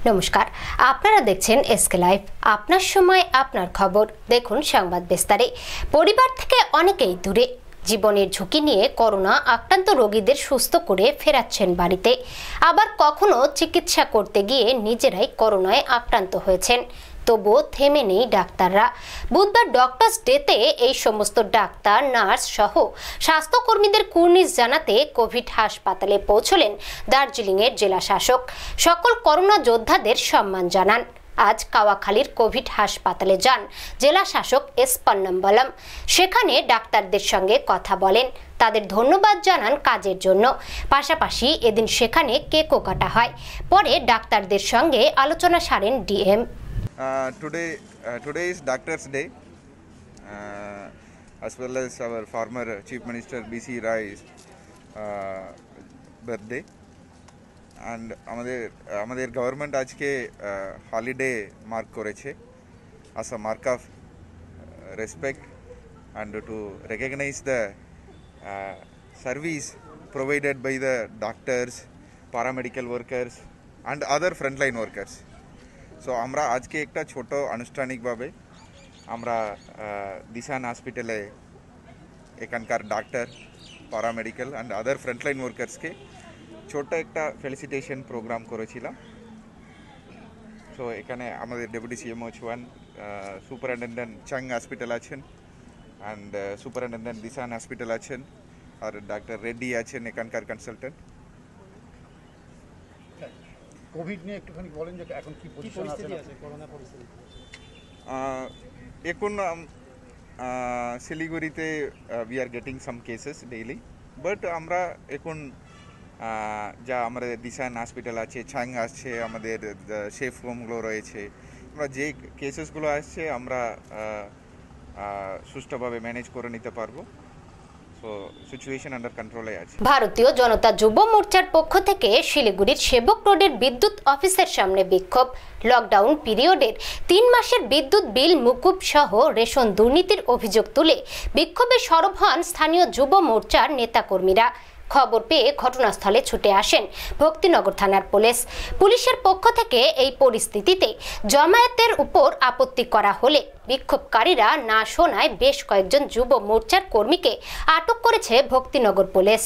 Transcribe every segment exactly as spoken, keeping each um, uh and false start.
নমস্কার, আপনারা দেখছেন এসকে লাইভ। আপনার সময় আপনার খবর। দেখুন সংবাদ বিস্তারে। পরিবার থেকে অনেকেই দূরে, জীবনের ঝুঁকি নিয়ে করোনা আক্রান্ত রোগীদের সুস্থ করে ফেরাচ্ছেন বাড়িতে। আবার কখনো চিকিৎসা করতে গিয়ে নিজেরাই করোনায় আক্রান্ত হয়েছেন। তবুও থেমে নেই ডাক্তাররা। বুধবার ডক্টরস ডেতে এই সমস্ত ডাক্তার, নার্স সহ স্বাস্থ্যকর্মীদের কুর্নিশ জানাতে কোভিড হাসপাতালে পৌঁছলেন দার্জিলিংয়ের জেলা শাসক। সকল করোনা যোদ্ধাদের সম্মান জানান। আজ কাওয়াখালীর কোভিড হাসপাতালে যান জেলা শাসক এস পন্নম্বলম। সেখানে ডাক্তারদের সঙ্গে কথা বলেন, তাদের ধন্যবাদ জানান কাজের জন্য। পাশাপাশি এদিন সেখানে কেকও কাটা হয়। পরে ডাক্তারদের সঙ্গে আলোচনা সারেন DM. Uh, today, uh, today is Doctors' Day, uh, as well as our former Chief Minister B C Rai's uh, birthday. And আমাদের আমাদের গভর্নমেন্ট আজকে হলিডে মার্ক করেছে as a mark of respect and to recognize the uh, service provided by the doctors, paramedical workers and other frontline workers. So আমরা আজকে একটা ছোট আনুষ্ঠানিকভাবে আমরা দিশান হসপিটালে এখানকার doctor, paramedical and other frontline ওয়ার্কার্সকে ছোট একটা ফেলিসিটেশন প্রোগ্রাম করেছিলাম। সো এখানে আমাদের ডেপুটি সিএমও ছোয়ান, সুপারিনটেন্ডেন্ট চাং হসপিটাল আছেন অ্যান্ড সুপারিনটেন্ডেন্ট দিশান হসপিটাল আছেন, আর ডাক্তার রেড্ডি আছেন এখানকার কনসালটেন্ট। কোভিড নিয়ে একটুখানি বলেন যে এখন কি পরিস্থিতি আছে করোনা পরিস্থিতি। এখন শিলিগুড়িতে we are getting some cases daily, but আমরা এখন যা আমাদের দিশান হসপিটাল আছে, ছাং আছে, আমাদের সেফ হোমগুলো রয়েছে, আমরা যে কেসেসগুলো আসছে আমরা সুষ্ঠুভাবে ম্যানেজ করে নিতে পারবো। ভারতীয় জনতা যুব মোর্চার পক্ষ থেকে শিলিগুড়ির সেবক রোডের বিদ্যুৎ অফিসের সামনে বিক্ষোভ। লকডাউন পিরিয়ডের তিন মাসের বিদ্যুৎ বিল মুকুব সহ রেশন দুর্নীতির অভিযোগ তুলে বিক্ষোভে সরব হন স্থানীয় যুব মোর্চার নেতাকর্মীরা। খবর পেয়ে ঘটনাস্থলে ছুটে আসেন ভক্তিনগর থানার পুলিশ। পুলিশের পক্ষ থেকে এই পরিস্থিতিতে জমায়েতের উপর আপত্তি করা হলে বিক্ষোভকারীরা না শোনায় বেশ কয়েকজন যুব মোর্চার কর্মীকে আটক করেছে ভক্তিনগর পুলিশ।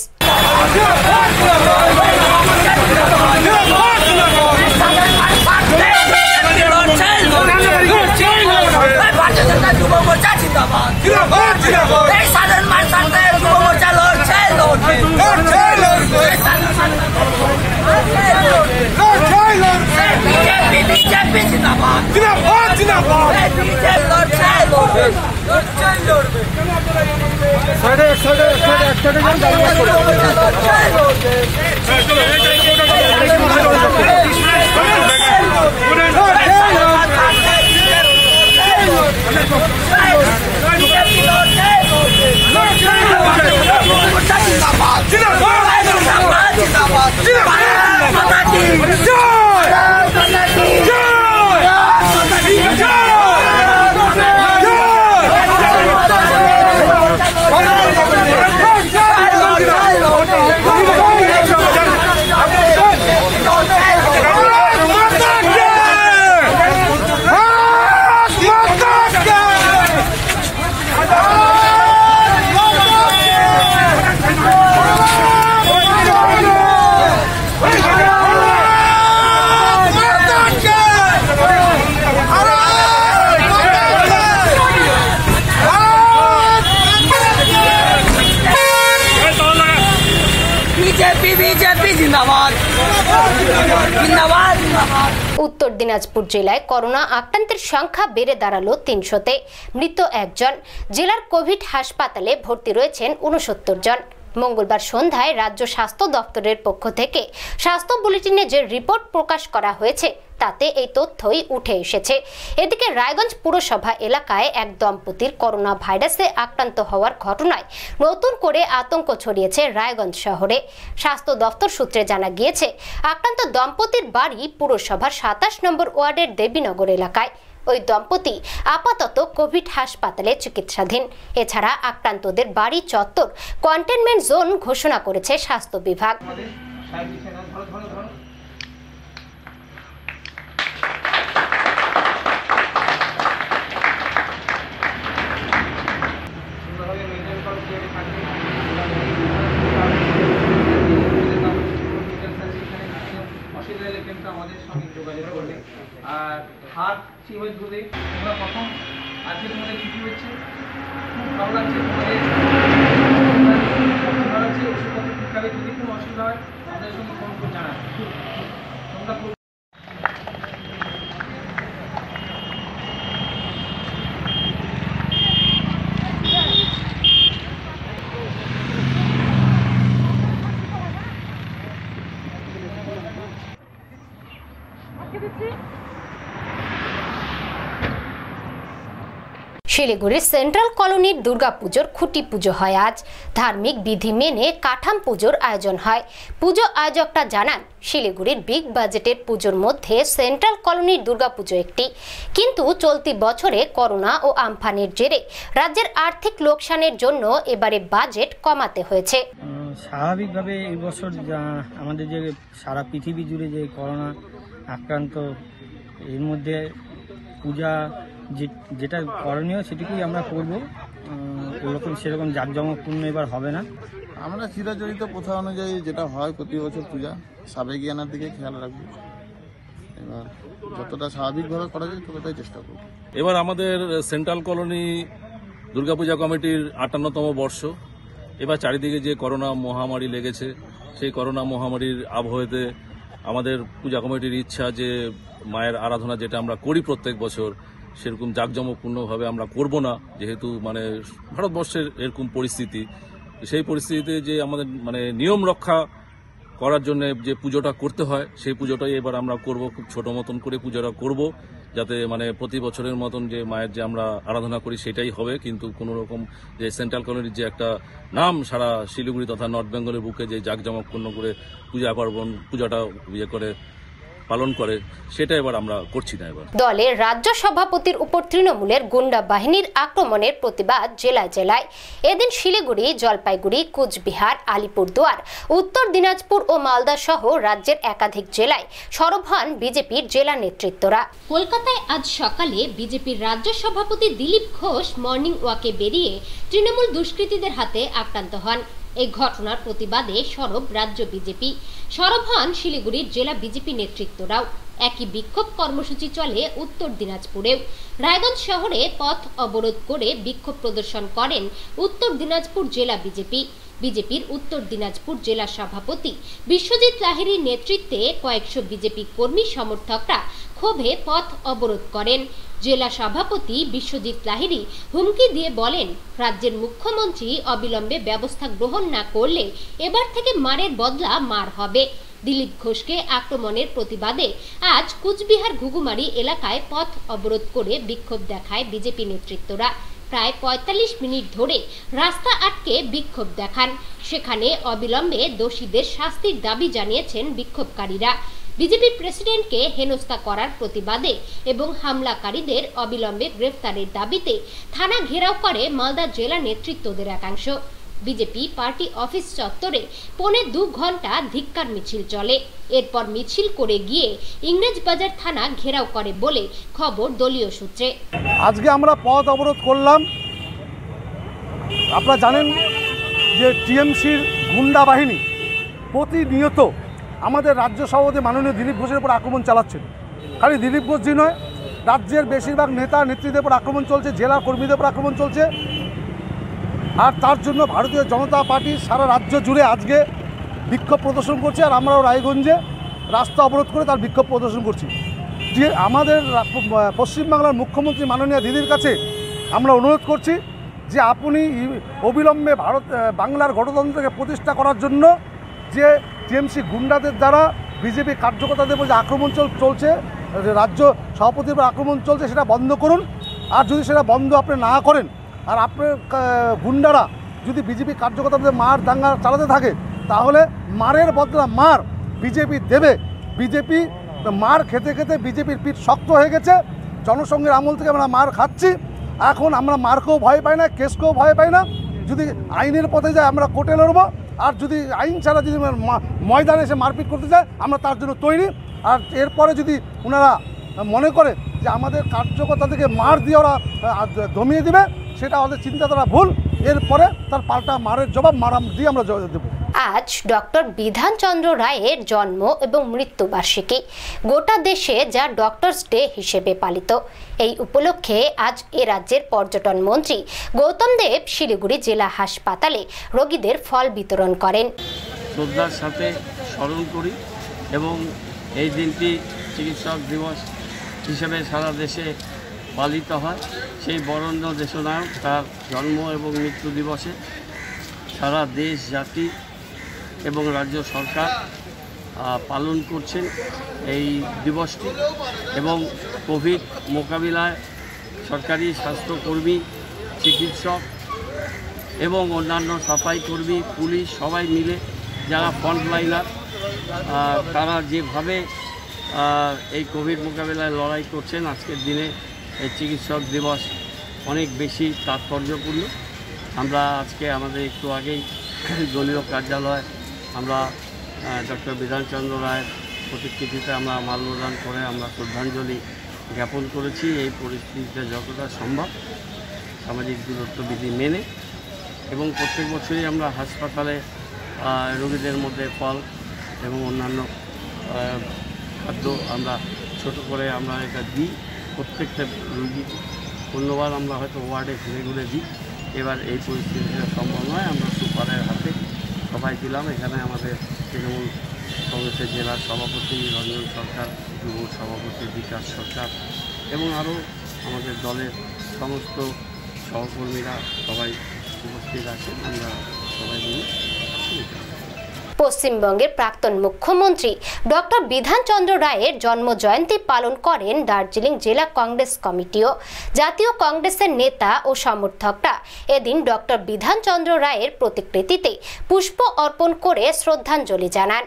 উত্তর দিনাজপুর জেলায় করোনা আক্রান্তের সংখ্যা বেড়ে দাঁড়ালো তিনশোতে। মৃত একজন। জেলার কোভিড হাসপাতালে ভর্তি রয়েছেন উনসত্তর জন। মঙ্গলবার সন্ধ্যায় রাজ্য স্বাস্থ্য দপ্তরের পক্ষ থেকে স্বাস্থ্য বুলেটিনে যে রিপোর্ট প্রকাশ করা হয়েছে তাতে এই তথ্যই উঠে এসেছে। এদিকে রায়গঞ্জ পুরসভা এলাকায় এক দম্পতির করোনা ভাইরাসে আক্রান্ত হওয়ার ঘটনায় নতুন করে আতঙ্ক ছড়িয়েছে রায়গঞ্জ শহরে। স্বাস্থ্য দপ্তর সূত্রে জানা গিয়েছে, আক্রান্ত দম্পতির বাড়ি পুরসভার সাতাশ নম্বর ওয়ার্ডের দেবীনগর এলাকায়। ওই দম্পতি আপাতত কোভিড হাসপাতালে চিকিৎসাধীন। এছাড়া আক্রান্তদের বাড়ি চত্বর কন্টেনমেন্ট জোন ঘোষণা করেছে স্বাস্থ্য বিভাগ। আজকে তোমাদের ছুটি হচ্ছে, খুব ভালো লাগছে। তোমাদের ভালো লাগছে। ওষুধপত্র ঠিকঠাক, যদি কোনো অসুবিধা হয় আমাদের সঙ্গে ফোন করে জানাবে। তোমরা শিলিগুড়ির সেন্ট্রাল কলোনির দুর্গাপুজোর খুঁটি পুজো হয় আজ। ধার্মিক বিধি মেনে কাঠাম পুজোর আয়োজন হয়। পুজো আয়োজকরা জানান, শিলিগুড়ির বিগ বাজেটের পুজোর মধ্যে সেন্ট্রাল কলোনির দুর্গাপুজো একটি, কিন্তু চলতি বছরে করোনা ও আমফানের জেরে রাজ্যের আর্থিক লোকসানের জন্য এবারে বাজেট কমাতে হয়েছে। স্বাভাবিকভাবে এই বছর আমাদের যে সারা পৃথিবী জুড়ে যে করোনা আক্রান্ত, এর মধ্যে পূজা যেটা করণীয় সেটুকুই আমরা করবো। ওরকম সেরকম জাঁকজমকপূর্ণ এবার হবে না। আমরা চিরাচরিত প্রথা অনুযায়ী যেটা হয় প্রতি বছর পূজা, সাবেকিয়ানার দিকে খেয়াল রাখবো। এবার যতটা স্বাভাবিকভাবে করা যায় ততটাই চেষ্টা করব। এবার আমাদের সেন্ট্রাল কলোনি দুর্গাপূজা কমিটির আটান্নতম বর্ষ। এবার চারিদিকে যে করোনা মহামারী লেগেছে, সেই করোনা মহামারীর আবহে আমাদের পূজা কমিটির ইচ্ছা যে মায়ের আরাধনা যেটা আমরা করি প্রত্যেক বছর, সেরকম জাঁকজমকপূর্ণভাবে আমরা করব না, যেহেতু মানে ভারতবর্ষের এরকম পরিস্থিতি। সেই পরিস্থিতিতে যে আমাদের মানে নিয়ম রক্ষা করার জন্য যে পুজোটা করতে হয়, সেই পুজোটাই এবার আমরা করব। খুব ছোট মতন করে পুজোটা করব, যাতে মানে প্রতি বছরের মতন যে মায়ের যে আমরা আরাধনা করি সেটাই হবে। কিন্তু কোনো রকম যে সেন্ট্রাল কলোনির যে একটা নাম সারা শিলিগুড়ি তথা নর্থ বেঙ্গলের বুকে যে জাঁকজমকপূর্ণ করে পূজা পার্বণ পূজাটা ইয়ে করে পালন করে, সেটা এবার আমরা করছি না। এবার দলের রাজ্য সভাপতির উপর তৃণমূলের গুন্ডা বাহিনীর আক্রমণের প্রতিবাদ জেলায় জেলায়। এদিন শিলিগুড়ি, জলপাইগুড়ি, কোচবিহার, আলিপুরদুয়ার, উত্তর দিনাজপুর ও মালদা সহ রাজ্যের একাধিক জেলায় সরব হন বিজেপির জেলা নেতৃত্বরা। কলকাতায় আজ সকালে বিজেপির রাজ্য সভাপতি দিলীপ ঘোষ মর্নিং ওয়াকে বেরিয়ে তৃণমূল দুষ্কৃতীদের হাতে আক্রান্ত হন। এই ঘটনার প্রতিবাদে সরব রাজ্য বিজেপি, সরব হন শিলিগুড়ির জেলা বিজেপি নেতৃত্বরাও। একই বিক্ষোভ কর্মসূচি চলে উত্তর দিনাজপুরেও। রায়গঞ্জ শহরে পথ অবরোধ করে বিক্ষোভ প্রদর্শন করেন উত্তর দিনাজপুর জেলা বিজেপি। বিজেপির উত্তর দিনাজপুর জেলা সভাপতি বিশ্বজিৎ লাহিড়ীর নেতৃত্বে কয়েকশো বিজেপি কর্মী সমর্থকরা ক্ষোভে পথ অবরোধ করেন। জেলা সভাপতি বিশ্বজিৎ লাহিড়ী হুমকি দিয়ে বলেন, রাজ্যের মুখ্যমন্ত্রী অবিলম্বে ব্যবস্থা গ্রহণ না করলে এবার থেকে মারের বদলা মার হবে। দিলীপ ঘোষকে আক্রমণের প্রতিবাদে আজ কুচবিহার ঘুঘুমারি এলাকায় পথ অবরোধ করে বিক্ষোভ দেখায় বিজেপি নেতৃত্বরা। প্রায় পঁয়তাল্লিশ মিনিট ধরে রাস্তা আটকে বিক্ষোভ দেখান। সেখানে অবিলম্বে দোষীদের শাস্তির দাবি জানিয়েছেন বিক্ষোভকারীরা। বিজেপি প্রেসিডেন্টকে হেনস্থা করার প্রতিবাদে এবং হামলাকারীদের অবিলম্বে গ্রেফতারের দাবিতে থানা ঘেরাও করে মালদা জেলা নেতৃত্বদের একাংশ। বিজেপি পার্টি অফিস চত্বরে পৌনে দু ঘন্টা ধিক্কার মিছিল চলে। এরপর মিছিল করে গিয়ে ইংরেজবাজার থানা ঘেরাও করে বলে খবর দলীয় সূত্রে। আজকে আমরা পথ অবরোধ করলাম। আপনারা জানেন যে টিএমসির গুন্ডা বাহিনী প্রতিনিয়ত আমাদের রাজ্য সভাপতি মাননীয় দিলীপ ঘোষের উপর আক্রমণ চালাচ্ছেন। খালি দিলীপ ঘোষজি নয়, রাজ্যের বেশিরভাগ নেতা নেত্রীদের উপর আক্রমণ চলছে, জেলা কর্মীদের উপর আক্রমণ চলছে। আর তার জন্য ভারতীয় জনতা পার্টি সারা রাজ্য জুড়ে আজকে বিক্ষোভ প্রদর্শন করছে। আর আমরাও রায়গঞ্জে রাস্তা অবরোধ করে তার বিক্ষোভ প্রদর্শন করছি। যে আমাদের পশ্চিমবাংলার মুখ্যমন্ত্রী মাননীয় দিদির কাছে আমরা অনুরোধ করছি যে আপনি অবিলম্বে ভারত বাংলার গণতন্ত্রকে প্রতিষ্ঠা করার জন্য যে টিএমসি গুন্ডাদের দ্বারা বিজেপি কার্যকর্তাদের উপর যে আক্রমণ চলছে, রাজ্য সভাপতির উপর আক্রমণ চলছে, সেটা বন্ধ করুন। আর যদি সেটা বন্ধ আপনি না করেন, আর আপনার গুন্ডারা যদি বিজেপি কার্যকর্তাদের মার দাঙ্গা চালাতে থাকে, তাহলে মারের বদলা মার বিজেপি দেবে। বিজেপি মার খেতে খেতে বিজেপির পিঠ শক্ত হয়ে গেছে। জনসংঘের আমল থেকে আমরা মার খাচ্ছি। এখন আমরা মারকেও ভয় পাই না, কেসকেও ভয় পাই না। যদি আইনের পথে যায় আমরা কোর্টে লড়বো, আর যদি আইন ছাড়া যদি ময়দানে এসে মারপিট করতে যায় আমরা তার জন্য তৈরি। আর এরপরে যদি ওনারা মনে করে যে আমাদের কার্যকর্তাদেরকে মার দিয়ে ওরা দমিয়ে দেবে, সেটা আমাদের চিন্তাধারা ভুল। এরপরে তার পাল্টা মারের জবাব মারা দিয়ে আমরা দেবো। আজ ডক্টর বিধানচন্দ্র রায়ের জন্ম এবং মৃত্যুবার্ষিকী। গোটা দেশে যা ডক্টরস ডে হিসেবে পালিত। এই উপলক্ষে আজ এ রাজ্যের পর্যটন মন্ত্রী গৌতম দেব শিলিগুড়ি জেলা হাসপাতালে রোগীদের ফল বিতরণ করেন। শ্রদ্ধার সাথে স্মরণ করি এবং এই দিনটি চিকিৎসক দিবস হিসেবে সারা দেশে পালিত হয়। সেই বরেণ্য দেশনায়ক তার জন্ম এবং মৃত্যু দিবসে সারা দেশ জাতি এবং রাজ্য সরকার পালন করছেন এই দিবসটি এবং কোভিড মোকাবিলায় সরকারি স্বাস্থ্যকর্মী, চিকিৎসক এবং অন্যান্য সাফাই কর্মী, পুলিশ সবাই মিলে যারা ফ্রন্টলাইনার তারা যেভাবে এই কোভিড মোকাবিলায় লড়াই করছেন, আজকের দিনে এই চিকিৎসক দিবস অনেক বেশি তাৎপর্যপূর্ণ। আমরা আজকে আমাদের একটু আগেই দলীয় কার্যালয় আমরা ডক্টর বিধানচন্দ্র রায়ের প্রতিকৃতিতে আমরা মাল্যদান করে আমরা শ্রদ্ধাঞ্জলি জ্ঞাপন করেছি। এই পরিস্থিতিতে যতটা সম্ভব সামাজিক দূরত্ববিধি মেনে এবং প্রত্যেক বছরই আমরা হাসপাতালে রোগীদের মধ্যে ফল এবং অন্যান্য খাদ্য আমরা ছোট করে আমরা এটা দিই প্রত্যেকটা রোগী। অন্যবার আমরা হয়তো ওয়ার্ডে ঘুরে ঘুরে দিই, এবার এই পরিস্থিতিটা সম্ভব নয়, আমরা সুপারের হাতে সবাই দিলাম। এখানে আমাদের তৃণমূল কংগ্রেসের জেলার সভাপতি রঞ্জন সরকার, যুব সভাপতি বিকাশ সরকার এবং আরও আমাদের দলের সমস্ত সহকর্মীরা সবাই উপস্থিত আছেন। আমরা সবাই মিলে পশ্চিমবঙ্গের প্রাক্তন মুখ্যমন্ত্রী ডক্টর বিধানচন্দ্র রায়ের জন্ম জয়ন্তী পালন করেন দার্জিলিং জেলা কংগ্রেস কমিটিও। জাতীয় কংগ্রেসের নেতা ও সমর্থকরা এদিন ডক্টর বিধানচন্দ্র রায়ের প্রতিকৃতিতে পুষ্প অর্পণ করে শ্রদ্ধাঞ্জলি জানান।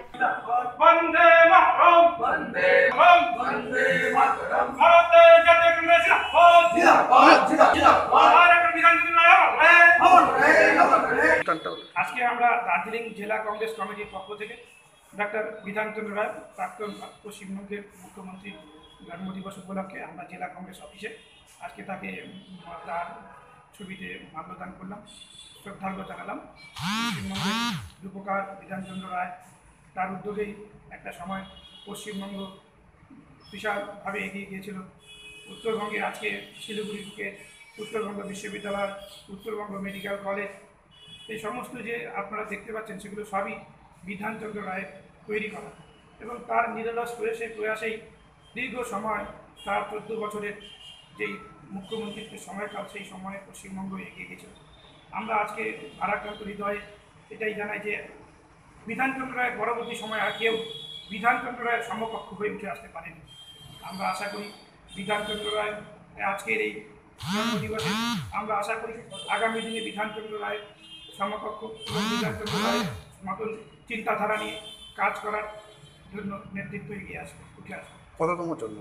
আজকে আমরা দার্জিলিং জেলা কংগ্রেস কমিটির পক্ষ থেকে ডক্টর বিধানচন্দ্র রায় প্রাক্তন পশ্চিমবঙ্গের মুখ্যমন্ত্রী জন্মদিবস উপলক্ষে আমরা জেলা কংগ্রেস অফিসে আজকে তাকে তার ছবিতে মাল্যদান করলাম, শ্রদ্ধার্ঘ্য জানালাম। পশ্চিমবঙ্গের রূপকার বিধানচন্দ্র রায়, তার উদ্যোগেই একটা সময় পশ্চিমবঙ্গ বিশালভাবে এগিয়ে গিয়েছিল। উত্তরবঙ্গে আজকে শিলিগুড়ি থেকে উত্তরবঙ্গ বিশ্ববিদ্যালয়, উত্তরবঙ্গ মেডিকেল কলেজ, এই সমস্ত যে আপনারা দেখতে পাচ্ছেন সেগুলো সবই বিধানচন্দ্র রায়ের তৈরি করা এবং তার নিরলস প্রয়াসে প্রয়াসেই দীর্ঘ সময় তার চোদ্দ বছরের যেই মুখ্যমন্ত্রীত্বের সময়কাল, সেই সময়ে পশ্চিমবঙ্গ এগিয়ে গেছিল। আমরা আজকে ভারাক্রান্ত হৃদয়ে এটাই জানাই যে বিধানচন্দ্র রায়ের পরবর্তী সময় আর কেউ বিধানচন্দ্র রায়ের সমকক্ষ হয়ে উঠে আসতে পারেনি। আমরা আশা করি বিধানচন্দ্র রায় আজকের এই জন্মদিবসে আমরা আশা করি আগামী দিনে বিধানচন্দ্র রায়ের সমকক্ষ এবং বিধানচন্দ্র রায়ের মতন চিন্তাধারা নিয়ে কাজ করার জন্য নেতৃত্ব এগিয়ে আসবে উঠে আসবে। কততম জন্ম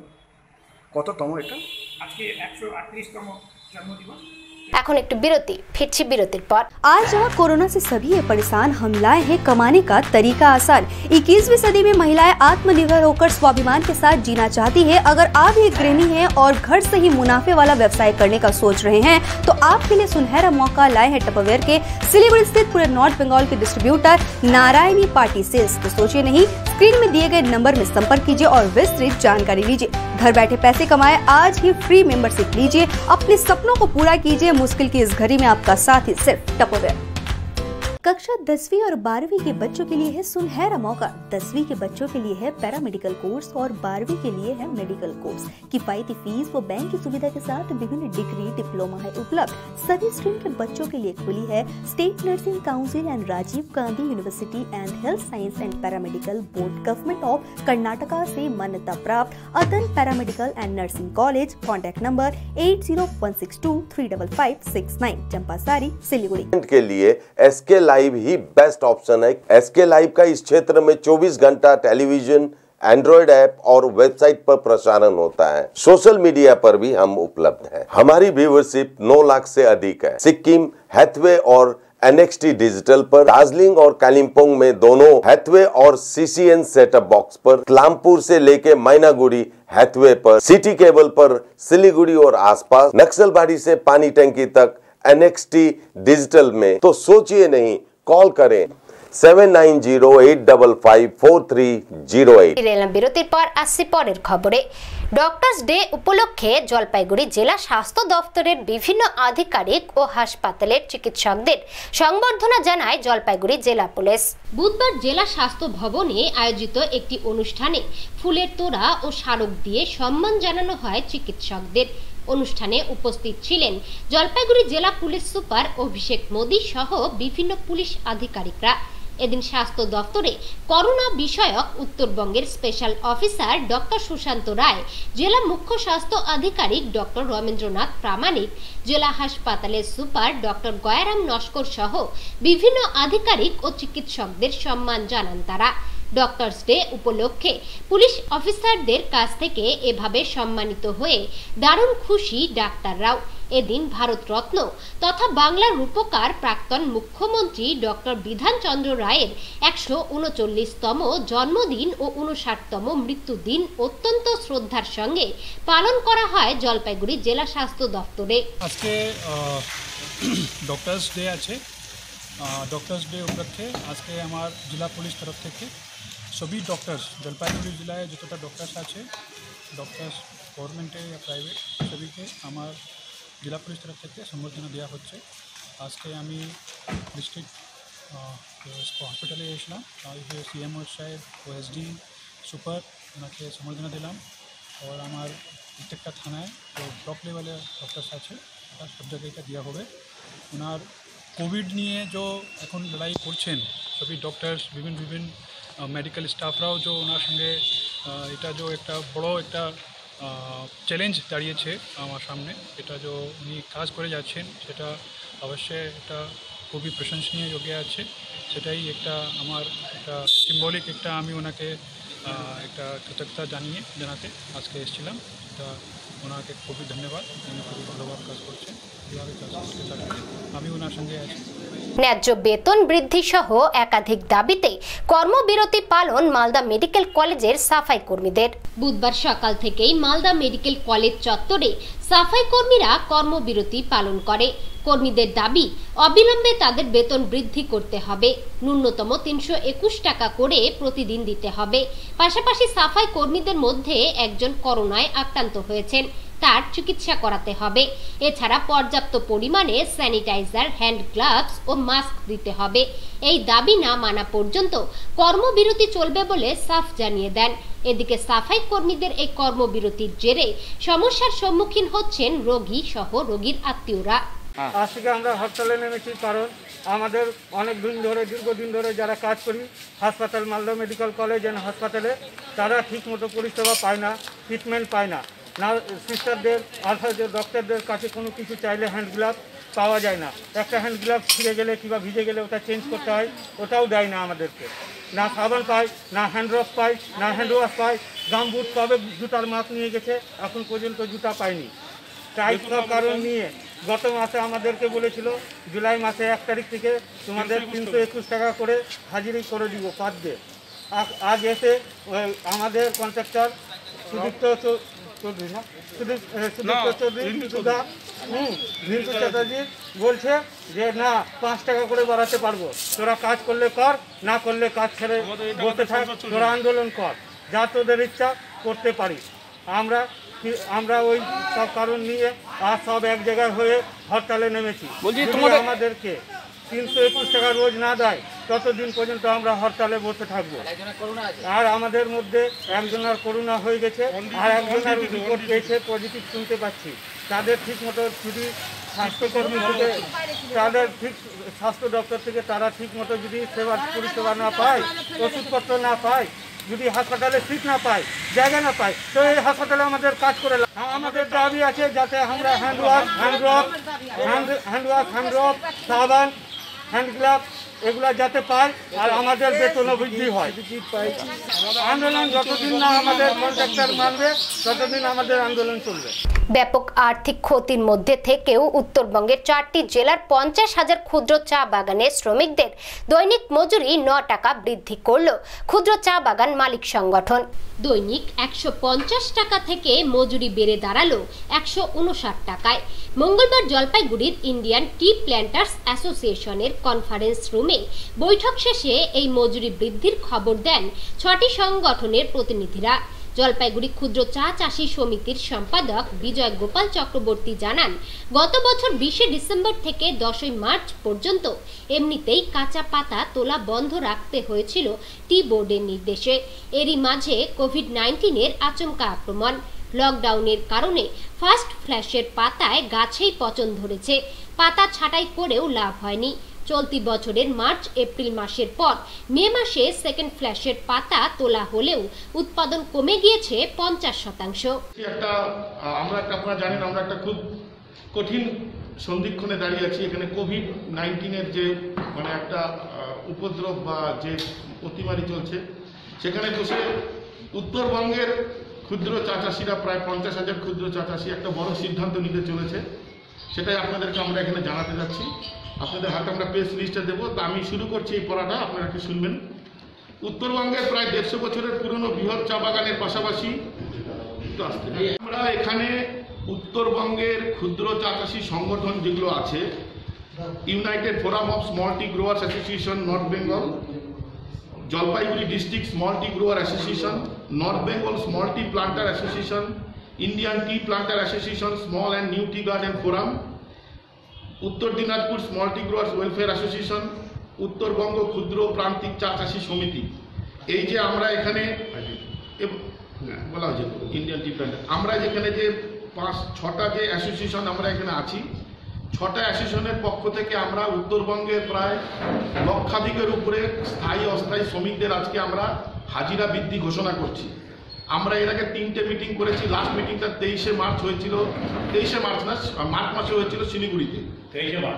কততম এটা আজকে একশো আটত্রিশতম জন্মদিবস। এখন একটু বিরতি, ফিরছি বিরতির পর। आज जहां कोरोना से सभी ये परेशान, हम लाए हैं कमाने का तरीका आसान। इक्कीसवीं सदी में महिलाएं आत्मनिर्भर होकर स्वाभिमान के साथ जीना चाहती है। अगर आप एक गृहिणी हैं और घर से ही मुनाफे वाला व्यवसाय करने का सोच रहे हैं तो आपके लिए सुनहरा मौका लाए हैं टपरवेयर के सिलीगुड़ी स्थित पूरे नॉर्थ बंगाल के डिस्ट्रीब्यूटर नारायणी पार्टी सेल्स। तो सोचिए नहीं, स्क्रीन में दिए गए नंबर में संपर्क कीजिए और विस्तृत जानकारी लीजिए। घर बैठे पैसे कमाए, आज ही फ्री मेंबरशिप लीजिए, अपने सपनों को पूरा कीजिए। मुश्किल की इस घड़ी में आपका साथ ही सिर्फ टपरवेयर। कक्षा दसवीं और बारहवीं के बच्चों के लिए है सुनहरा मौका। दसवीं के बच्चों के लिए है पैरामेडिकल कोर्स और बारहवीं के लिए है मेडिकल कोर्स। किफायती फीस व बैंक की सुविधा के साथ विभिन्न डिग्री डिप्लोमा है उपलब्ध। सभी स्ट्रीम के बच्चों के लिए खुली है state nursing council and Rajiv Gandhi university and health science and paramedical board, government of Karnataka से मान्यता प्राप्त Adan paramedical and nursing college. Contact number eight zero one six two three double five six nine, Champasari, Siliguri. के लिए एसके लाइव ही best option है। SK live का इस क्षेत्र में चौबीस घंटा टेलीविजन, एंड्रॉइड ऐप और वेबसाइट पर प्रसारण होता है। सोशल मीडिया पर भी हम उपलब्ध हैं। हमारी व्यूअरशिप नौ लाख से अधिक है। सिक्किम, हैथवे और एनएक्सटी डिजिटल पर, दार्जिलिंग और कालिम्पोंग में दोनों हैथवे और सीसीएन सेटअप बॉक्स पर, क्लामपुर से लेके मैनागुड़ी हैथवे पर, सिटी केबल पर सिलीगुड़ी और आसपास, नक्सलबाड़ी से पानी टंकी तक एनएक्सटी डिजिटल में। तो सोचिए नहीं, कॉल करें seven nine zero eight double five four three zero eight. বিরতির পর আসছি পরের খবরে। ডক্টরস ডে উপলক্ষে জলপাইগুড়ি জেলা স্বাস্থ্য দপ্তরের বিভিন্ন আধিকারিক ও হাসপাতালের চিকিৎসকদের সংবর্ধনা জানায় জলপাইগুড়ি জেলা পুলিশ। বুধবার জেলা স্বাস্থ্য ভবনে আয়োজিত একটি অনুষ্ঠানে ফুলের তোড়া ও স্মারক দিয়ে সম্মান জানানো হয় চিকিৎসকদের। অনুষ্ঠানে উপস্থিত ছিলেন জলপাইগুড়ি জেলা পুলিশ সুপার অভিষেক মোদী সহ বিভিন্ন পুলিশ আধিকারিকরা। এদিন স্বাস্থ্য দপ্তরে করোনা বিষয়ক উত্তরবঙ্গের special officer doctor Sushanta Roy, জেলা মুখ্য স্বাস্থ্য আধিকারিক ডক্টর রমেন্দ্রনাথ প্রামাণিক, জেলা হাসপাতালের সুপার ডক্টর গয়ারাম নস্কর সহ বিভিন্ন আধিকারিক ও চিকিৎসকদের সম্মান জানান তারা। ডক্টরস ডে উপলক্ষে পুলিশ অফিসারদের কাছ থেকে এভাবে সম্মানিত হয়ে দারুণ খুশি ডাক্তাররাও। এদিন ভারতরত্ন তথা বাংলার রূপকার প্রাক্তন মুখ্যমন্ত্রী ডক্টর বিধানচন্দ্র রায়ের একশো উনচল্লিশতম জন্মদিন ও উনষাটতম মৃত্যুদিন অত্যন্ত শ্রদ্ধার সঙ্গে পালন করা হয় জলপাইগুড়ি জেলা স্বাস্থ্য দপ্তরে। আজকে ডক্টরস ডে আছে। ডক্টরস ডে উপলক্ষে আজকে আমার জেলা পুলিশ তরফ থেকে সবই ডক্টরস জলপাইগুড়ি জেলায় যতটা ডক্টরস আছে, ডক্টরস গভর্নমেন্টে या প্রাইভেট সবইকে আমার জেলা পুলিশ তরফ থেকে সম্বর্ধনা দেওয়া হচ্ছে। আজকে আমি ডিস্ট্রিক্ট হসপিটালে এসলাম, সিএমও সাহেব ও এসডি সুপার ওনাকে সম্বর্ধনা দিলাম। আর আমার প্রত্যেকটা থানায় তো ব্লক লেভেলে ডক্টরস আছে, তার সব জায়গায় এটা দেওয়া হবে। ওনার কোভিড নিয়ে जो এখন লড়াই করছেন সবই ডক্টরস, বিভিন্ন বিভিন্ন মেডিকেল স্টাফরাও जो ওনার সঙ্গে এটা जो একটা বড় একটা চ্যালেঞ্জ দাঁড়িয়েছে আমার সামনে, এটা जो উনি কাজ করে যাচ্ছেন সেটা অবশ্যই এটা খুবই প্রশংসনীয় যোগ্য আছে। সেটাই একটা আমার একটা সিম্বলিক একটা আমি ওনাকে একটা কৃতজ্ঞতা জানিয়ে জানাতে আজকে এসেছিলাম। এটা ওনাকে খুবই ধন্যবাদ, উনি খুবই ভালোভাবে কাজ করছেন, কীভাবে কাজ করতে থাকবে আমি ওনার সঙ্গে আছি। ন্যায্য বেতন বৃদ্ধি সহ একাধিক দাবিতে কর্মবিরতি পালন মালদা মেডিকেল কলেজের সাফাই কর্মীদের। বুধবার সকাল থেকেই মালদা মেডিকেল কলেজ চত্বরে সাফাই কর্মীরা কর্মবিরতি পালন করে। কর্মীদের দাবি অবিলম্বে তাদের বেতন বৃদ্ধি করতে হবে, ন্যূনতম তিনশো একুশ টাকা করে প্রতিদিন দিতে হবে। পাশাপাশি সাফাই কর্মীদের মধ্যে একজন করোনায় আক্রান্ত হয়েছেন, তার চিকিৎসা করাতে হবে। এছাড়া পর্যাপ্ত পরিমাণে স্যানিটাইজার, হ্যান্ড গ্লাভস ও মাস্ক দিতে হবে। এই দাবি না মানা পর্যন্ত কর্মবিরতি চলবে বলে সাফ জানিয়ে দেন। এদিকে সাফাই কর্মীদের এই কর্মবিরতির জেরে সমস্যার সম্মুখীন হচ্ছেন রোগী সহ রোগীর আত্মীয়রা। আজ থেকে আমরা হরতালে নেমেছি, কারণ আমাদের অনেক দিন ধরে দীর্ঘদিন ধরে যারা কাজ করি হাসপাতাল, মালদা মেডিকেল কলেজ অ্যান্ড হাসপাতালে, তারা ঠিকমতো পরিষেবা পায় না, ট্রিটমেন্ট পায় না। না সিস্টারদের অর্থাৎ ডক্টরদের কাছে কোনো কিছু চাইলে হ্যান্ড গ্লাভ পাওয়া যায় না। একটা হ্যান্ড গ্লাভ ছিঁড়ে গেলে কিংবা ভিজে গেলে ওটা চেঞ্জ করতে হয়, ওটাও দেয় না আমাদেরকে। না সাবান পাই, না হ্যান্ড রব পাই, না হ্যান্ড ওয়াশ পাই। গাম বুট কবে জুতার মাপ নিয়ে গেছে, এখন পর্যন্ত জুতা পাইনি। তাই সব কারণ নিয়ে গত মাসে আমাদেরকে বলেছিল জুলাই মাসে এক তারিখ থেকে তোমাদের তিনশো একুশ টাকা করে হাজিরি করে দিব পার ডে। আজ এসে আমাদের কন্ট্রাক্টর সুদীপ্ত চৌধুরী না সুদীপ্ত চৌধুরী হুম রিন্টু চ্যাটার্জি বলছে যে না পাঁচ টাকা করে বাড়াতে পারবো, তোরা কাজ করলে কর, না করলে কাজ ছেড়ে বসে থাক, তোরা আন্দোলন কর, যা তোদের ইচ্ছা করতে পারি। আমরা আমরা ওই সব কারণ নিয়ে আর সব এক জায়গায় হয়ে হরতালে নেমেছি। আমাদেরকে তিনশো একুশ টাকা রোজ না দেয় ততদিন পর্যন্ত আমরা হরতালে বসে থাকবো। আর আমাদের মধ্যে একজনের করোনা হয়ে গেছে, আর একজনের রিপোর্ট পেয়েছে পজিটিভ শুনতে পাচ্ছি। তাদের ঠিক মতো যদি স্বাস্থ্যকর্মী থেকে, তাদের ঠিক স্বাস্থ্য দপ্তর থেকে তারা ঠিক মতো যদি সেবা পরিষেবা না পায়, ওষুধপত্র না পায়, যদি হাসপাতালে সিট না পায়, জায়গা না পায়, তো এই হাসপাতালে আমাদের কাজ করে আমাদের দাবি আছে যাতে আমরা hand wash, hand rub, hand hand wash, hand rub, সাবান, হ্যান্ড গ্লাভ এগুলা যাতে পায়, আর আমাদের বেতন বৃদ্ধি হয়। আন্দোলন যতদিন না আমাদের কন্ট্রাক্টর মানবে ততদিন আমাদের আন্দোলন চলবে। ব্যাপক আর্থিক ক্ষতির মধ্যে থেকেও উত্তরবঙ্গের চারটি জেলার পঞ্চাশ হাজার ক্ষুদ্র চা বাগানের শ্রমিকদের দৈনিক মজুরি ন টাকা বৃদ্ধি করল ক্ষুদ্র চা বাগান মালিক সংগঠন। দৈনিক একশো পঞ্চাশ টাকা থেকে মজুরি বেড়ে দাঁড়ালো একশো উনষাট টাকায়। মঙ্গলবার জলপাইগুড়ির ইন্ডিয়ান টি প্ল্যান্টার্স অ্যাসোসিয়েশনের কনফারেন্স রুমে বৈঠক শেষে এই মজুরি বৃদ্ধির খবর দেন ছটি সংগঠনের প্রতিনিধিরা। জলপাইগুড়ি ক্ষুদ্র চা চাষী সমিতির সম্পাদক বিজয় গোপাল চক্রবর্তী জানান, গত বছর বিশে ডিসেম্বর থেকে দশই মার্চ পর্যন্ত এমনিতেই কাঁচা পাতা তোলা বন্ধ রাখতে হয়েছিল টি বোর্ডের নির্দেশে। এরই মাঝে কোভিড নাইন্টিনের আচমকা আক্রমণ, লকডাউনের কারণে ফার্স্ট ফ্ল্যাশের পাতায় গাছেই পচন ধরেছে। পাতা ছাঁটাই করেও লাভ হয়নি। চলতি বছরের মার্চ এপ্রিল মাসের পর মে মাসে সেকেন্ড ফ্ল্যাশের পাতা তোলা হলেও উৎপাদন কমে গিয়েছে পঞ্চাশ শতাংশ। একটা আমরা একটা আপনারা জানেন আমরা একটা খুব কঠিন সন্ধিক্ষণে দাঁড়িয়ে আছি। এখানে কোভিড নাইন্টিনের যে মানে একটা উপদ্রব বা যে অতিমারি চলছে, সেখানে বসে উত্তরবঙ্গের ক্ষুদ্র চা চাষিরা প্রায় পঞ্চাশ হাজার ক্ষুদ্র চা চাষি একটা বড় সিদ্ধান্ত নিতে চলেছে। সেটাই আপনাদেরকে আমরা এখানে জানাতে যাচ্ছি। আপনাদের হাতে আমরা প্রেস লিস্টে দেবো। তা আমি শুরু করছি এই পড়াটা, আপনারা কি শুনবেন। উত্তরবঙ্গের প্রায় দেড়শো বছরের পুরনো বৃহৎ চা বাগানের পাশাপাশি আমরা এখানে উত্তরবঙ্গের ক্ষুদ্র চা চাষী সংগঠন যেগুলো আছে, united forum of small tea growers association north Bengal, Jalpaiguri district small tea grower association, north Bengal small tea planter association, Indian tea planter association, small and new tea garden forum, Uttar Dinajpur small tea growers welfare association, উত্তরবঙ্গ ক্ষুদ্র প্রান্তিক চা চাষী সমিতি। এই যে আমরা এখানে বলা হয়েছে ইন্ডিয়ান টি প্লান্টার, আমরা যেখানে যে পাঁচ ছটা যে অ্যাসোসিয়েশন আমরা এখানে আছি, ছটা অ্যাসোসিয়েশনের পক্ষ থেকে আমরা উত্তরবঙ্গের প্রায় লক্ষাধিকের উপরে স্থায়ী অস্থায়ী শ্রমিকদের আজকে আমরা হাজিরা বৃদ্ধি ঘোষণা করছি। আমরা এর আগে তিনটে মিটিং করেছি। লাস্ট মিটিংটা তেইশে মার্চ হয়েছিল, তেইশে মার্চ না মার্চ মাসে হয়েছিল শিলিগুড়িতে। তেইশে মার্চ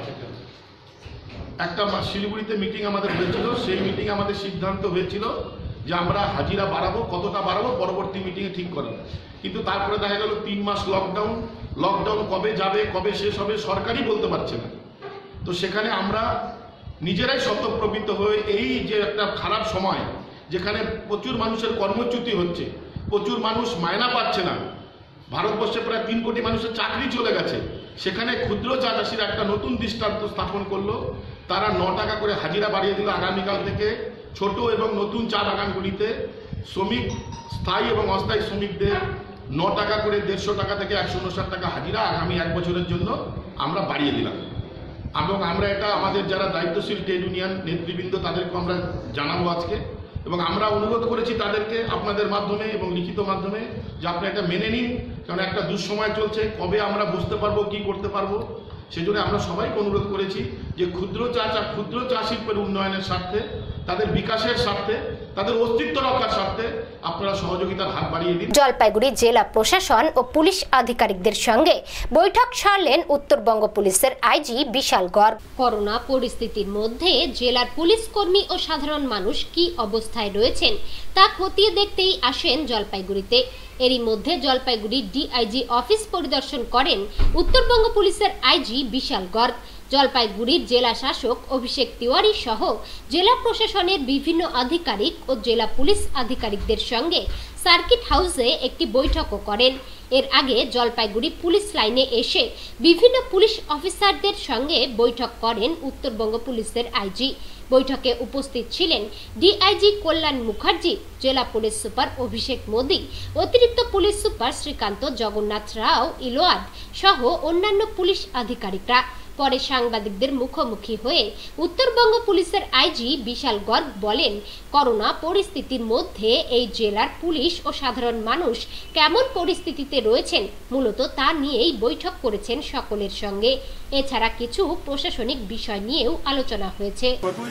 একটা শিলিগুড়িতে মিটিং আমাদের হয়েছিল। সেই মিটিং আমাদের সিদ্ধান্ত হয়েছিল যে আমরা হাজিরা বাড়াবো, কতটা বাড়াবো পরবর্তী মিটিংয়ে ঠিক করা। কিন্তু তারপরে দেখা গেল তিন মাস লকডাউন, লকডাউন কবে যাবে কবে শেষ হবে সরকারই বলতে পারছে না। তো সেখানে আমরা নিজেরাই স্বতঃপ্রবৃত্ত হয়ে এই যে একটা খারাপ সময়, যেখানে প্রচুর মানুষের কর্মচ্যুতি হচ্ছে, প্রচুর মানুষ মায়না পাচ্ছে না, ভারতবর্ষে প্রায় তিন কোটি মানুষের চাকরি চলে গেছে, সেখানে ক্ষুদ্র চা চাষিরা একটা নতুন দৃষ্টান্ত স্থাপন করলো। তারা ন টাকা করে হাজিরা বাড়িয়ে দিল। আগামীকাল থেকে ছোট এবং নতুন চা বাগানগুলিতে শ্রমিক, স্থায়ী এবং অস্থায়ী শ্রমিকদের ন টাকা করে দেড়শো টাকা থেকে একশো উনষাট টাকা হাজিরা আগামী এক বছরের জন্য আমরা বাড়িয়ে দিলাম। এবং আমরা এটা আমাদের যারা দায়িত্বশীল ট্রেড ইউনিয়ন নেতৃবৃন্দ তাদেরকে আমরা জানাবো আজকে। এবং আমরা অনুরোধ করেছি তাদেরকে আপনাদের মাধ্যমে এবং লিখিত মাধ্যমে যে আপনি এটা মেনে নিন, কারণ একটা দুঃসময় চলছে, কবে আমরা বুঝতে পারবো কি করতে পারবো। সেজন্য আমরা সবাইকে অনুরোধ করেছি যে ক্ষুদ্র চা চা ক্ষুদ্র চা শিল্পের উন্নয়নের স্বার্থে, তাদের বিকাশের স্বার্থে, তাদের অস্তিত্ব রক্ষার স্বার্থে আপনারা সহযোগিতার হাত বাড়িয়ে দিন। জলপাইগুড়ি জেলা প্রশাসন ও পুলিশ আধিকারিকদের সঙ্গে বৈঠক সারলেন উত্তরবঙ্গ পুলিশের আইজি বিশাল গর্গ। করোনা পরিস্থিতির মধ্যে জেলার পুলিশ কর্মী ও সাধারণ মানুষ কি অবস্থায় রয়েছেন তা খতিয়ে দেখতেই আসেন জলপাইগুড়িতে। এরই মধ্যে জলপাইগুড়ি ডিআইজি অফিস পরিদর্শন করেন উত্তরবঙ্গ পুলিশের আইজি বিশাল গর্গ। জলপাইগুড়ির জেলা শাসক অভিষেক তিওয়ারি সহ জেলা প্রশাসনের বিভিন্ন আধিকারিক ও জেলা পুলিশ আধিকারিকদের সঙ্গে সার্কিট হাউসে একটি বৈঠকও করেন। এর আগে জলপাইগুড়ি পুলিশ লাইনে এসে বিভিন্ন পুলিশ অফিসারদের সঙ্গে বৈঠক করেন উত্তরবঙ্গ পুলিশের আইজি। বৈঠকে উপস্থিত ছিলেন ডিআইজি কল্যাণ মুখার্জি, জেলা পুলিশ সুপার অভিষেক মোদী, অতিরিক্ত পুলিশ সুপার শ্রীকান্ত জগন্নাথ রাও ইলোয়াদ সহ অন্যান্য পুলিশ আধিকারিকরা। পরে সাংবাদিকদের মুখোমুখি হয়ে উত্তরবঙ্গ পুলিশের আইজি বিশাল গর্গ বলেন, করোনা পরিস্থিতির মধ্যে এই জেলার পুলিশ ও সাধারণ মানুষ কেমন পরিস্থিতিতে রয়েছেন মূলত তা নিয়েই বৈঠক করেছেন সকলের সঙ্গে। এছাড়া কিছু প্রশাসনিক বিষয় নিয়েও আলোচনা হয়েছে।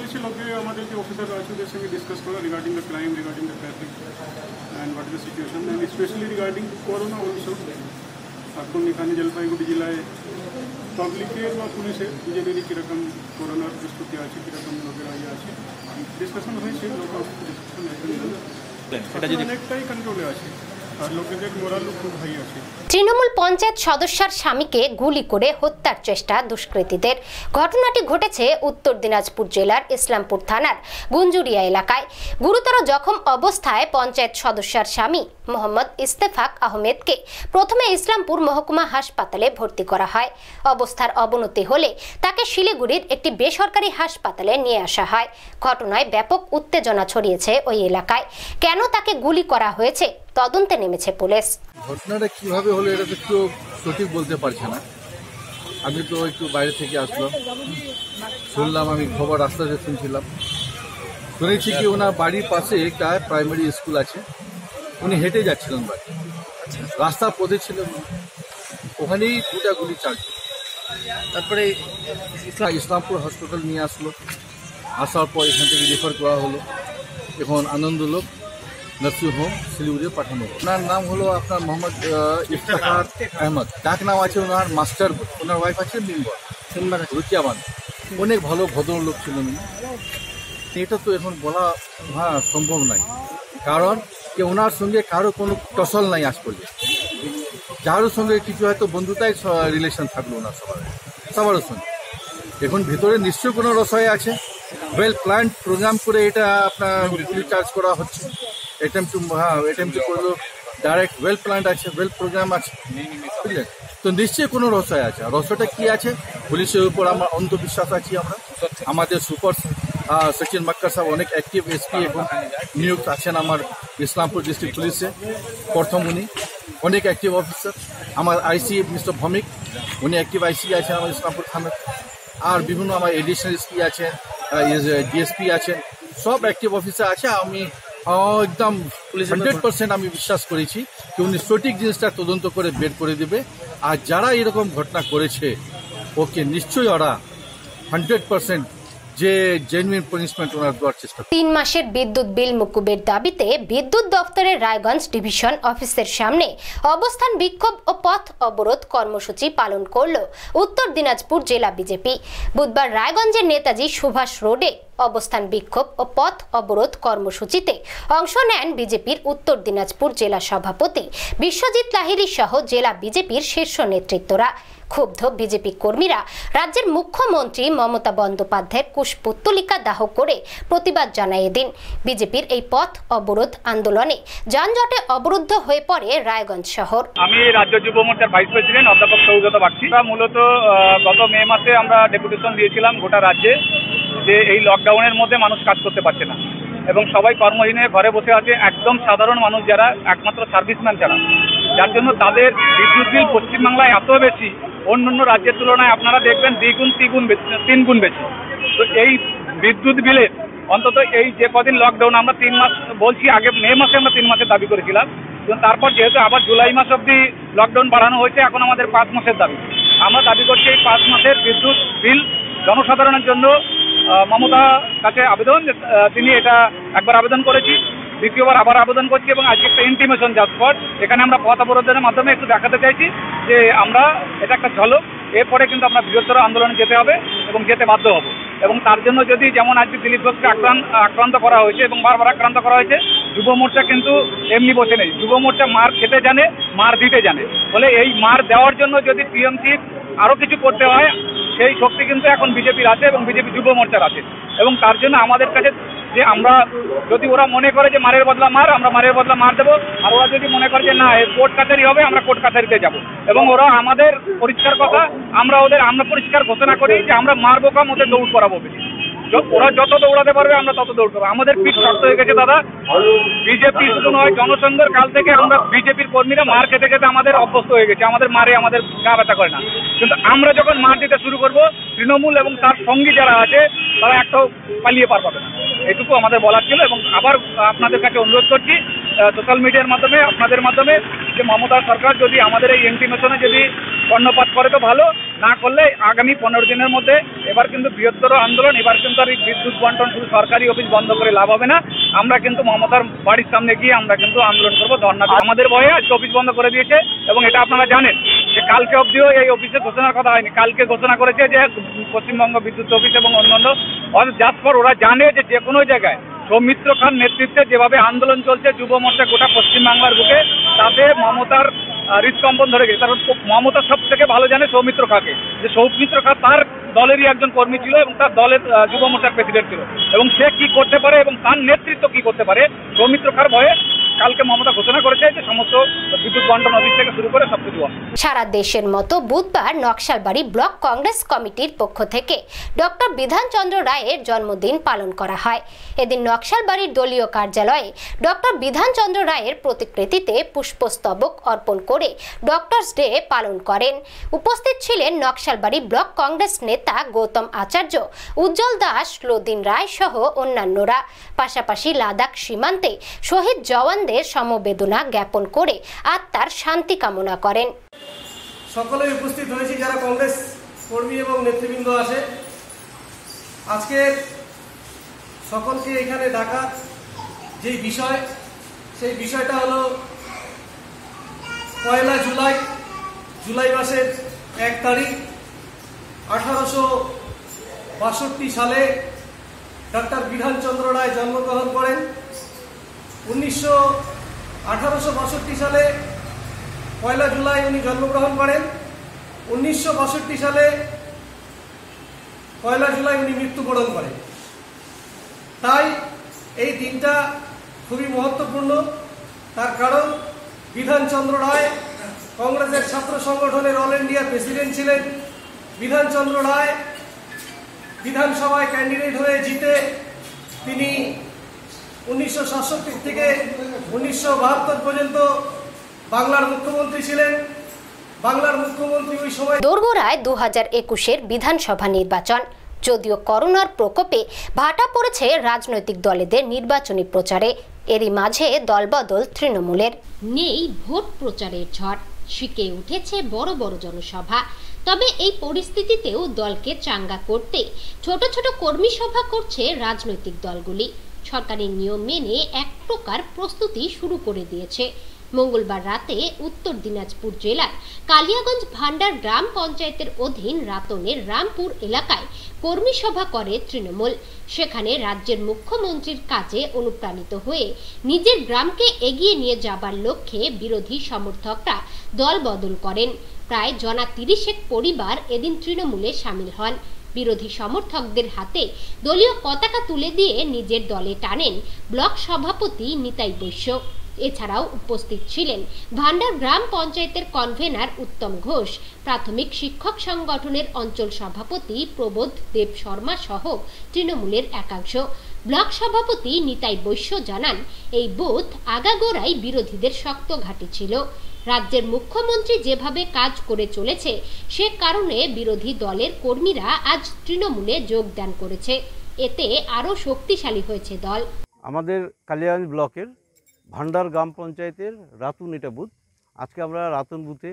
আমাদের যে অফিসার আছে ওদের সঙ্গে ডিসকাস করা regarding the crime, regarding the traffic and what is the situation and specially regarding corona also. এখন এখানে জলপাইগুড়ি জেলায় পাবলিকের বা পুলিশের দুজনেরই কীরকম করোনার প্রস্তুতি আছে, কীরকম লোকের ইয়ে আছে, ডিসকাশন হয়েছে। লোক ডিসকাশন অনেকটাই কন্ট্রোলে আছে। আর লোকেদের মোরালও খুব হাই আছে। তৃণমূল পঞ্চায়েত সদস্যের স্বামীকে গুলি করে হত্যার চেষ্টা দুষ্কৃতীদের। ঘটনাটি ঘটেছে উত্তর দিনাজপুর জেলার ইসলামপুর থানার গুঞ্জুরিয়া এলাকায়। গুরুতর জখম অবস্থায় পঞ্চায়েত সদস্যের স্বামী মোহাম্মদ ইস্তেফাক আহমেদকে প্রথমে ইসলামপুর মহকুমা হাসপাতালে ভর্তি করা হয়। অবস্থার অবনতি হলে তাকে শিলিগুড়ির একটি বেসরকারি হাসপাতালে নিয়ে আসা হয়। ঘটনায় ব্যাপক উত্তেজনা ছড়িয়েছে ওই এলাকায়। কেন তাকে গুলি করা হয়েছে তদন্তে নেমেছে পুলিশ। ঘটনাটা কিভাবে হলো এটা তো একটু সঠিক বলতে পারছে না। আমি তো একটু বাইরে থেকে আসলাম, শুনলাম, আমি খবর রাস্তাতে শুনছিলাম, শুনেছি কি ওনার বাড়ির পাশে একটা প্রাইমারি স্কুল আছে, উনি হেঁটে যাচ্ছিলেন বাড়ি, রাস্তার পথে ছিলেন, ওখানেই দুটা গুলি চালছে। তারপরে ইসলামপুর হসপিটাল নিয়ে আসলো, আসার পর এখান থেকে রেফার করা হলো। এখন আনন্দলোক নার্সিং হোম শিলিগুড়ি পাঠানো। ওনার নাম হলো আপনার মোহাম্মদ ইফতেখার আহমদ, ডাক নাম আছে ওনার মাস্টার। ওনার ওয়াইফ আছে মিম্বার রুকিয়াবান, অনেক ভালো ভদ্রলোক ছিলেন। এটা তো এখন বলা হ্যাঁ সম্ভব নাই, কারণ যে ওনার সঙ্গে কারো কোনো টসল নাই আজ পর্যন্ত। যারও সঙ্গে কিছু হয়তো বন্ধুতাই রিলেশন থাকলো ওনার সবার সবারও সঙ্গে। এখন ভিতরে নিশ্চয়ই কোনো রসয় আছে, ওয়েল প্ল্যান্ড প্রোগ্রাম করে এটা আপনার গুলি চার্জ করা হচ্ছে। অ্যাটেম্প টু হ্যাঁ অ্যাটেম্প টু করলো ডাইরেক্ট, ওয়েল প্ল্যান্ড আছে, ওয়েল প্রোগ্রাম আছে, বুঝলেন তো নিশ্চয়ই কোনো রসয় আছে। রসটা কি আছে, পুলিশের উপর আমার অন্ধবিশ্বাস আছি আমরা। আমাদের সুপার সচিন মাক্কার সাহেব অনেক অ্যাক্টিভ এসপি এখন নিয়োগ আছেন আমার ইসলামপুর ডিস্ট্রিক্ট পুলিশে, প্রথম উনি অনেক অ্যাক্টিভ অফিসার। আমার আইসি মিস্টার ভমিক, উনি অ্যাক্টিভ আইসি আছেন আমার ইসলামপুর থানার। আর বিভিন্ন আমার এডিশনাল এসপি আছেন, ডিএসপি আছেন, সব অ্যাক্টিভ অফিসার আছে। আমি একদম হান্ড্রেড পার্সেন্ট আমি বিশ্বাস করেছি যে উনি সঠিক জিনিসটা তদন্ত করে বের করে দেবে। আর যারা এরকম ঘটনা করেছে ওকে নিশ্চয়ই ওরা হান্ড্রেড পার্সেন্ট যে জেনুইন পানিশমেন্ট ওনার দেওয়ার চেষ্টা। তিন মাসের বিদ্যুৎ বিল মুকুবের দাবিতে বিদ্যুৎ দপ্তরের রায়গঞ্জ ডিভিশন অফিসের সামনে অবস্থান বিক্ষোভ ও পথ অবরোধ কর্মসূচি পালন করল উত্তর দিনাজপুর জেলা বিজেপি। বুধবার রায়গঞ্জের নেতাজি সুভাষ রোডে অবস্থান বিক্ষোভ ও পথ অবরোধ কর্মসূচিতে অংশ নেন বিজেপির উত্তর দিনাজপুর জেলা সভাপতি বিশ্বজিৎ লাহিড়ী সহ জেলা বিজেপির শীর্ষ নেতৃত্বরা। ক্ষুব্ধ বিজেপি কর্মীরা রাজ্যের মুখ্যমন্ত্রী মমতা বন্দ্যোপাধ্যায়ের কুশপুত্তলিকা দাহ করে প্রতিবাদ জানায়। এদিন বিজেপির এই পথ অবরোধ আন্দোলনে যানজটে অবরুদ্ধ হয়ে পড়ে রায়গঞ্জ শহর। আমি রাজ্য যুব মোর্চার ভাইস প্রেসিডেন্ট অধ্যাপক সৌগত বাগচি। মূলত গত মে মাসে আমরা ডেপুটেশন দিয়েছিলাম গোটা রাজ্যে যে এই লকডাউনের মধ্যে মানুষ কাজ করতে পারছে না এবং সবাই কর্মহীন হয়ে ঘরে বসে আছে, একদম সাধারণ মানুষ যারা একমাত্র সার্ভিসম্যান ছাড়া, যার জন্য তাদের বিদ্যুৎ বিল পশ্চিমবাংলায় এত বেশি, অন্য অন্য রাজ্যের তুলনায় আপনারা দেখবেন দ্বিগুণ তিগুণ তিন গুণ বেশি। তো এই বিদ্যুৎ বিলের অন্তত এই যে কদিন লকডাউন আমরা তিন মাস বলছি, আগে মে মাসে আমরা তিন মাসের দাবি করেছিলাম, তারপর যেহেতু আবার জুলাই মাস অবধি লকডাউন বাড়ানো হয়েছে, এখন আমাদের পাঁচ মাসের দাবি। আমরা দাবি করছি এই পাঁচ মাসের বিদ্যুৎ বিল জনসাধারণের জন্য মমতা কাছে আবেদন, তিনি এটা একবার আবেদন করেছি, দ্বিতীয়বার আবার আবেদন করছি এবং আজকে একটা ইন্টিমেশন জাস্ট ফর এখানে আমরা পথ অবরোধের মাধ্যমে একটু দেখাতে চাইছি যে আমরা এটা একটা ঝলক, এরপরে কিন্তু আমরা বৃহত্তর আন্দোলনে যেতে হবে এবং যেতে বাধ্য হব। এবং তার জন্য যদি যেমন আজকে দিলীপ ঘোষকে আক্রান্ত আক্রান্ত করা হয়েছে এবং বারবার আক্রান্ত করা হয়েছে, যুব মোর্চা কিন্তু এমনি বসে নেই। যুব মোর্চা মার খেতে জানে, মার দিতে জানে, ফলে এই মার দেওয়ার জন্য যদি টিএমসি আরও কিছু করতে হয়, সেই শক্তি কিন্তু এখন বিজেপির আছে এবং বিজেপি যুব মোর্চার আছে। এবং তার জন্য আমাদের কাছে যে আমরা যদি ওরা মনে করে যে মারের বদলা মার, আমরা মারের বদলা মার দেবো। আর ওরা যদি মনে করে যে না কোর্ট কাছারি হবে, আমরা কোর্ট কাছারিতে যাব। এবং ওরা আমাদের পরিষ্কার কথা, আমরা ওদের আমরা পরিষ্কার ঘোষণা করি যে আমরা মারবো কাম, ওদের দৌড় করাবো বেশি। ওরা যত দৌড়াতে পারবে আমরা তত দৌড় করবো। আমাদের পিঠ শক্ত হয়ে গেছে দাদা। বিজেপি শুধু নয়, জনসংঘের কাল থেকে আমরা বিজেপির কর্মীরা মার খেতে খেতে আমাদের অভ্যস্ত হয়ে গেছে, আমাদের মারে আমাদের গা ব্যথা করে না। কিন্তু আমরা যখন মার দিতে শুরু করবো, তৃণমূল এবং তার সঙ্গী যারা আছে তারা একটাও পালিয়ে পার পাবে না। এটুকু আমাদের বলার ছিল। এবং আবার আপনাদের কাছে অনুরোধ করছি সোশ্যাল মিডিয়ার মাধ্যমে, আপনাদের মাধ্যমে, যে মমতা সরকার যদি আমাদের এই ইন্টিমেশনে যদি কর্ণপাত করে তো ভালো, না করলে আগামী পনেরো দিনের মধ্যে এবার কিন্তু বৃহত্তর আন্দোলন, এবার কিন্তু আর এই বিদ্যুৎ বন্টন শুধু সরকারি অফিস বন্ধ করে লাভ হবে না। আমরা কিন্তু মমতার বাড়ির সামনে গিয়ে আমরা কিন্তু আন্দোলন করবো, ধর্ণা। আমাদের ভয়ে আজকে অফিস বন্ধ করে দিয়েছে এবং এটা আপনারা জানেন যে কালকে অবধিও এই অফিসে ঘোষণার কথা হয়নি। কালকে ঘোষণা করেছে যে পশ্চিমবঙ্গ বিদ্যুৎ অফিস এবং অন্যান্য জাস্ট ফর ওরা জানে যে যে কোনো জায়গায় সৌমিত্র খান নেতৃত্বে যেভাবে আন্দোলন চলছে যুব মোর্চা গোটা পশ্চিমবাংলার বুকে, তাতে মমতার হৃদকম্পন ধরে গেছে। কারণ মমতা সব থেকে ভালো জানে সৌমিত্র খাঁকে, যে সৌমিত্র খাঁ তার দলেরই একজন কর্মী ছিল এবং তার দলের যুব মোর্চার প্রেসিডেন্ট ছিল, এবং সে কি করতে পারে এবং তার নেতৃত্ব কি করতে পারে সৌমিত্র খাঁর ভয়ে কালকে মমতা ঘোষণা করেছে যে সমস্ত বিদ্যুৎ বন্টন অফিস থেকে শুরু করে সবকিছু বন্ধ। সারা দেশের মতো বুধবার নকশালবাড়ি ব্লক কংগ্রেস কমিটির পক্ষ থেকে ডক্টর বিধানচন্দ্র রায়ের জন্মদিন পালন করা হয়। এদিন নকশালবাড়ির দলীয় কার্যালয়ে ডক্টর বিধানচন্দ্র রায়ের প্রতিকৃতিতে পুষ্পস্তবক অর্পণ করে ডক্টরস ডে পালন করেন। উপস্থিত ছিলেন নকশালবাড়ি ব্লক কংগ্রেস নেতা গৌতম আচার্য, উজ্জ্বল দাস, লদিন রায় সহ অন্যান্যরা। পাশাপাশি লাদাখ সীমান্তে শহীদ জওয়ান সমবেদনা জ্ঞাপন করে আত্মার শান্তি কামনা করেন। সকলে উপস্থিত হয়েছে যারা কংগ্রেস কর্মী এবং নেতৃবৃন্দ আছে। আজকে সকলকে এখানে ডাকা যে বিষয়, সেই বিষয়টা হলো পয়লা জুলাই জুলাই মাসের এক তারিখ আঠারোশো বাষট্টি সালে ডক্টর বিধানচন্দ্র রায় জন্মগ্রহণ করেন। উনিশশো আঠারোশো বাষট্টি সালে পয়লা জুলাই উনি জন্মগ্রহণ করেন। উনিশশো বাষট্টি সালে পয়লা জুলাই উনি মৃত্যুবরণ করেন। তাই এই দিনটা খুবই মহত্বপূর্ণ। তার কারণ বিধানচন্দ্র রায় কংগ্রেসের ছাত্র সংগঠনের অল ইন্ডিয়া প্রেসিডেন্ট ছিলেন। বিধানচন্দ্র রায় বিধানসভায় ক্যান্ডিডেট হয়ে জিতে তিনি উনিশশো সাতষট্টি থেকে উনিশশো বাহাত্তর পর্যন্ত বাংলার মুখ্যমন্ত্রী ছিলেন। বাংলার মুখ্যমন্ত্রী ওই সময় দোরগোড়ায় দু হাজার একুশের বিধানসভা নির্বাচন। যদিও করোনার প্রকোপে ভাটা পড়েছে রাজনৈতিক দলেদের নির্বাচনী প্রচারে, এরই মাঝে দলবদল তৃণমূলের। নেই ভোট প্রচারের ঝড়, শিখে উঠেছে বড় বড় জনসভা। তবে এই পরিস্থিতিতেও দলকে চাঙ্গা করতে ছোট ছোট কর্মী সভা করছে রাজনৈতিক দলগুলি। সরকারি নিয়ম মেনে এক প্রকার প্রস্তুতি শুরু করে দিয়েছে। মঙ্গলবার রাতে উত্তর দিনাজপুর জেলার কালিয়াগঞ্জ ভান্ডার গ্রাম পঞ্চায়েতের অধীন রাতনের রামপুর এলাকায় কর্মী সভা করে তৃণমূল। সেখানে রাজ্যের মুখ্যমন্ত্রীর কাজে অনুপ্রাণিত হয়ে নিজের গ্রামকে এগিয়ে নিয়ে যাবার লক্ষ্যে বিরোধী সমর্থকরা দল বদল করেন। প্রায় জনা তিরিশেক পরিবার এদিন তৃণমূলে সামিল হন। বিরোধী সমর্থকদের হাতে দলীয় পতাকা তুলে দিয়ে নিজের দলে টানেন ব্লক সভাপতি নিতাই বৈশ্য। এছাড়াও উপস্থিত ছিলেন ভান্ডার গ্রাম পঞ্চায়েতের কনভেনার উত্তম ঘোষ, প্রাথমিক শিক্ষক সংগঠনের অঞ্চল সভাপতি প্রবোধ দেব শর্মা সহ তৃণমূলের একাংশ। ব্লক সভাপতি নিতাই বৈশ্য জানান, এই বুথ আগাগোড়াই বিরোধীদের শক্ত ঘাঁটি ছিল। রাজ্যের মুখ্যমন্ত্রী যেভাবে কাজ করে চলেছে সে কারণে বিরোধী দলের কর্মীরা আজ তৃণমূলে যোগদান করেছে। এতে আরও শক্তিশালী হয়েছে দল। আমাদের কালিয়াগঞ্জ ব্লকের ভান্ডার গ্রাম পঞ্চায়েতের রাতুন এটা বুথ। আজকে আমরা রাতুন বুথে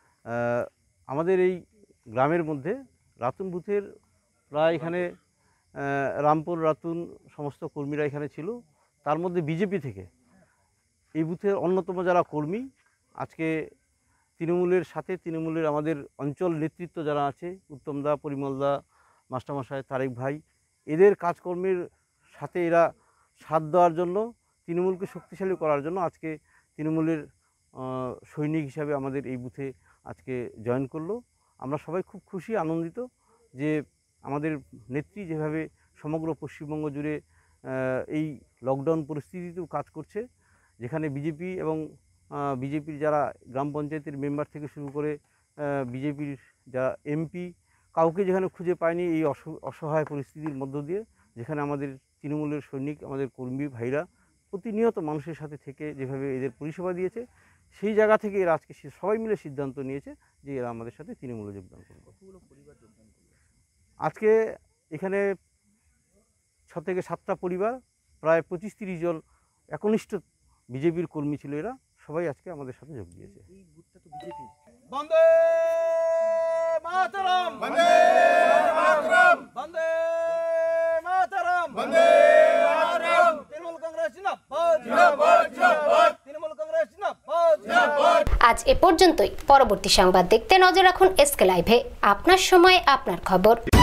আমাদের এই গ্রামের মধ্যে রাতুন বুথের প্রায় এখানে রামপুর রাতুন সমস্ত কর্মীরা এখানে ছিল। তার মধ্যে বিজেপি থেকে এই বুথের অন্যতম যারা কর্মী আজকে তৃণমূলের সাথে তৃণমূলের আমাদের অঞ্চল নেতৃত্ব যারা আছে, উত্তমদা, পরিমলদা, মাস্টারমশাই, তারেক ভাই, এদের কাজকর্মের সাথে এরা সাথ দেওয়ার জন্য, তৃণমূলকে শক্তিশালী করার জন্য আজকে তৃণমূলের সৈনিক হিসাবে আমাদের এই বুথে আজকে জয়েন করলো। আমরা সবাই খুব খুশি, আনন্দিত যে আমাদের নেত্রী যেভাবে সমগ্র পশ্চিমবঙ্গ জুড়ে এই লকডাউন পরিস্থিতিতেও কাজ করছে, যেখানে বিজেপি এবং বিজেপির যারা গ্রাম পঞ্চায়েতের মেম্বার থেকে শুরু করে বিজেপির যারা এমপি কাউকে যেখানে খুঁজে পায়নি এই অসহায় পরিস্থিতির মধ্য দিয়ে, যেখানে আমাদের তৃণমূলের সৈনিক, আমাদের কর্মী ভাইরা প্রতিনিয়ত মানুষের সাথে থেকে যেভাবে এদের পরিষেবা দিয়েছে, সেই জায়গা থেকে এরা আজকে সবাই মিলে সিদ্ধান্ত নিয়েছে যে এরা আমাদের সাথে তৃণমূলে যোগদান করবে। আজকে এখানে ছ থেকে সাতটা পরিবার, প্রায় পঁচিশ তিরিশ জন একনিষ্ঠ বিজেপির কর্মী ছিল, এরা সবাই আজকে আমাদের সাথে যোগ দিয়েছে। বন্দে মাতরম, বন্দে মাতরম, বন্দে মাতরম, বন্দে মাতরম। তৃণমূল কংগ্রেস জিন্দাবাদ, জিন্দাবাদ, জিন্দাবাদ। তৃণমূল কংগ্রেস জিন্দাবাদ, জিন্দাবাদ। আজ এ পর্যন্তই। পরবর্তী সংবাদ দেখতে নজর রাখুন এসকে লাইভে। আপনার সময়, আপনার খবর।